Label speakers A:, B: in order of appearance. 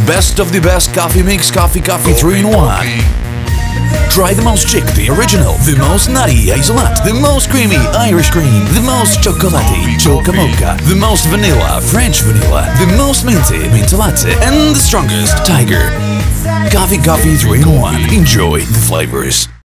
A: best of the best coffee mix, COFICOFI 3-in-1. Try the most chic, the original, the most nutty hazelnut, the most creamy Irish cream, the most chocolatey chocomocha, the most vanilla French vanilla, the most minty minty latte, and the strongest tiger. COFICOFI 3-in-1. Enjoy the flavors.